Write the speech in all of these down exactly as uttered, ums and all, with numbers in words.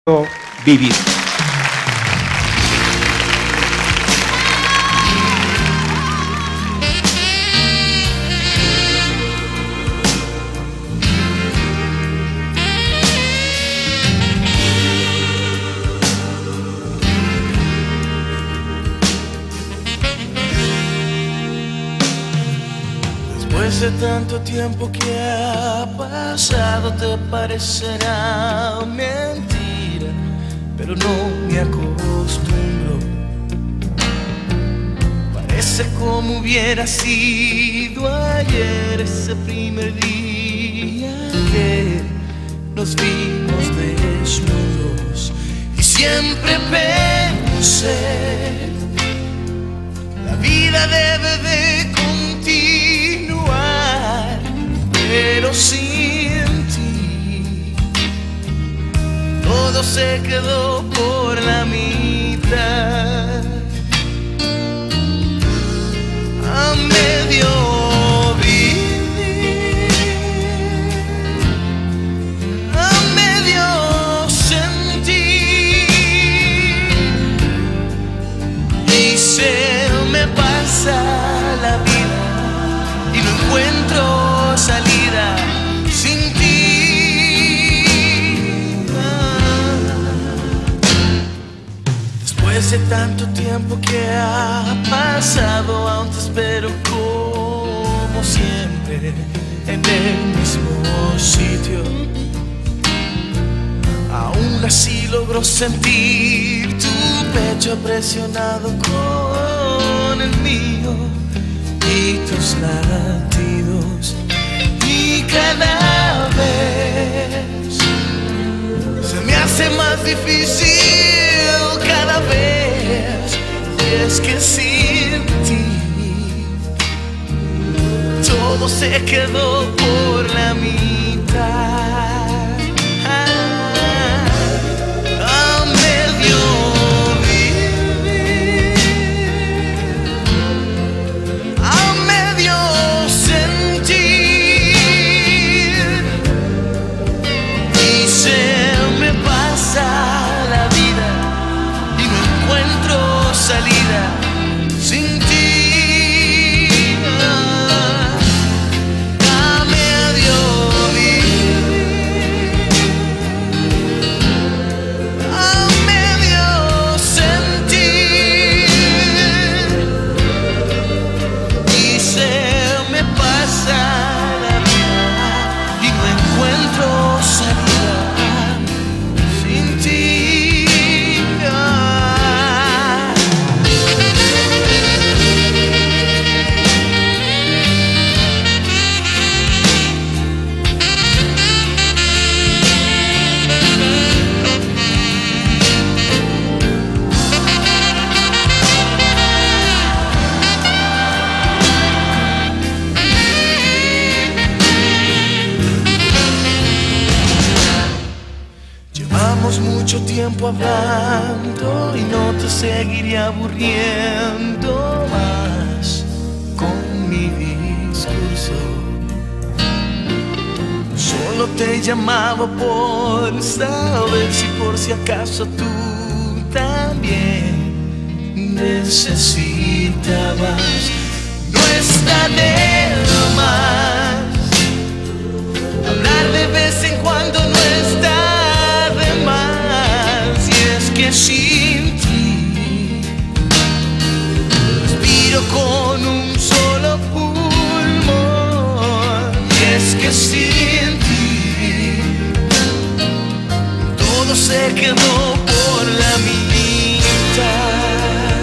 Vivir. Después de tanto tiempo que ha pasado, te parecerá mentira, pero no me acostumbro. Parece como hubiera sido ayer, ese primer día que nos vimos desnudos. Y siempre pensé, la vida debe de continuar, pero sin ti todo se quedó por la mitad. A medio vivir, a medio sentir, y se me pasa la vida y no encuentro salida sin ti. Después de tanto tiempo que ha pasado, aún te espero como siempre en el mismo sitio. Aún así logro sentir tu pecho presionado con el mío y tus latidos, y cada vez se me hace más difícil, cada vez, y es que sin ti todo se quedó por la mitad. A medio vivir, a medio sentir, y se me pasa la vida y no encuentro salida sin ti. A medio vivir, a medio sentir, y se me pasa la vida y no encuentro salida sin ti. Llevamos mucho tiempo hablando y no te seguiré aburriendo más con mi discurso. Solo te llamaba por saber si por si acaso tú también necesitabas. No está de más hablar de vez en cuando, no está de más, y es que sin ti respiro con un solo pulmón, y es que sin ti todo se quedó por la mitad.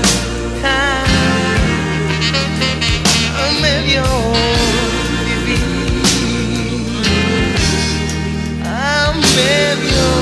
A medio vivir, a medio